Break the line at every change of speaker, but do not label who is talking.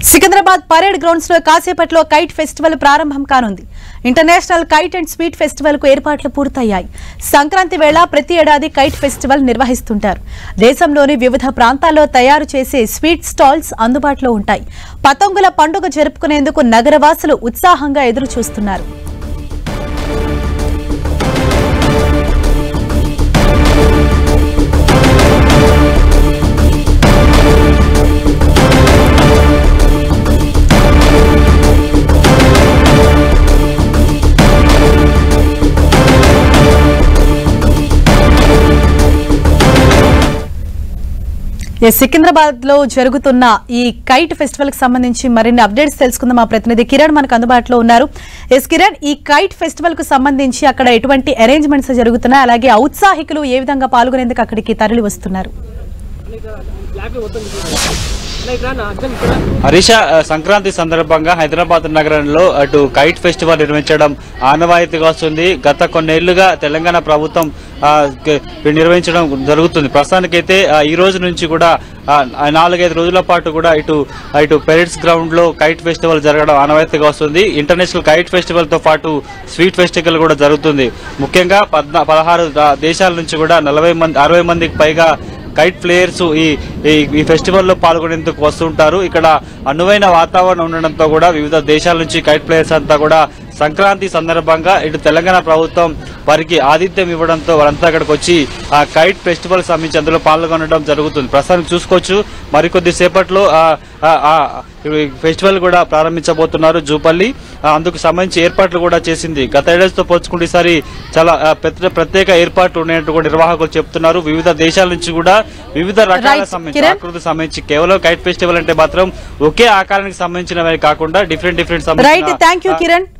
Secunderabad parade grounds లో కాసేపట్లో kite festival ప్రారంభం కానుంది. International kite and sweet festival కు ఏర్పాట్లు పూర్తయ్యాయి. సంక్రాంతి వేళ ప్రతి ఏడాది కైట్ ఫెస్టివల్ నిర్వహిస్తుంటారు. దేశంలోని వివిధ ప్రాంతాల్లో తయారు చేసే స్వీట్ స్టాల్స్ అందుబాటులో ఉంటాయి. పతంగుల పండుగ జరుపుకునేందుకు నగరవాసులు ఉత్సాహంగా ఎదురు చూస్తున్నారు. సికింద్రాబాద్ లో జరుగుతున్న ఈ కైట్ ఫెస్టివల్ కి సంబంధించి మరిన్ని అప్డేట్స్ తెలుసుకుందాం. మా ప్రతినిధి కిరణ్ మనకు అందుబాటులో ఉన్నారు. కిరణ్, ఈ కైట్ ఫెస్టివల్ కు సంబంధించి అక్కడ ఎటువంటి అరేంజ్మెంట్స్ జరుగుతున్నాయి, అలాగే ఔత్సాహికులు ఏ విధంగా పాల్గొనేందుకు అక్కడికి తరలి వస్తున్నారు?
హరీష, సంక్రాంతి సందర్భంగా హైదరాబాద్ నగరంలో అటు కైట్ ఫెస్టివల్ నిర్వహించడం ఆనవాయితీగా వస్తుంది. గత కొన్నేళ్లుగా తెలంగాణ ప్రభుత్వం నిర్వహించడం జరుగుతుంది. ప్రస్తుతానికైతే ఈ రోజు నుంచి కూడా 4-5 రోజుల పాటు కూడా ఇటు పెరేడ్స్ గ్రౌండ్ లో కైట్ ఫెస్టివల్ జరగడం ఆనవాయితీగా వస్తుంది. ఇంటర్నేషనల్ కైట్ ఫెస్టివల్ తో పాటు స్వీట్ ఫెస్టివల్ కూడా జరుగుతుంది. ముఖ్యంగా 16 దేశాల నుంచి కూడా 60 మందికి పైగా కైట్ ప్లేయర్స్ ఈ ఫెస్టివల్ లో పాల్గొనేందుకు వస్తుంటారు. ఇక్కడ అనువైన వాతావరణం ఉండడంతో కూడా వివిధ దేశాల నుంచి కైట్ ప్లేయర్స్ అంతా కూడా సంక్రాంతి సందర్భంగా ఇటు తెలంగాణ ప్రభుత్వం వారికి ఆతిథ్యం ఇవ్వడంతో వారంతా అక్కడికి వచ్చి ఆ కైట్ ఫెస్టివల్ సంబంధించి అందులో పాల్గొనడం జరుగుతుంది. ప్రస్తుతానికి చూసుకోవచ్చు, మరికొద్ది సేపట్లో ఫెస్టివల్ కూడా ప్రారంభించబోతున్నారు జూపల్లి. అందుకు సంబంధించి ఏర్పాట్లు కూడా చేసింది. గత ఏడాదితో పోల్చుకుంటే ఈసారి చాలా ప్రత్యేక ఏర్పాట్లు ఉన్నాయంటూ కూడా నిర్వాహకులు చెప్తున్నారు. వివిధ దేశాల నుంచి కూడా వివిధ రకాల ఆకృతికి సంబంధించి కేవలం కైట్ ఫెస్టివల్ అంటే మాత్రం ఒకే ఆకారానికి సంబంధించినవి కాకుండా డిఫరెంట్
థ్యాంక్ యూ కిరణ్.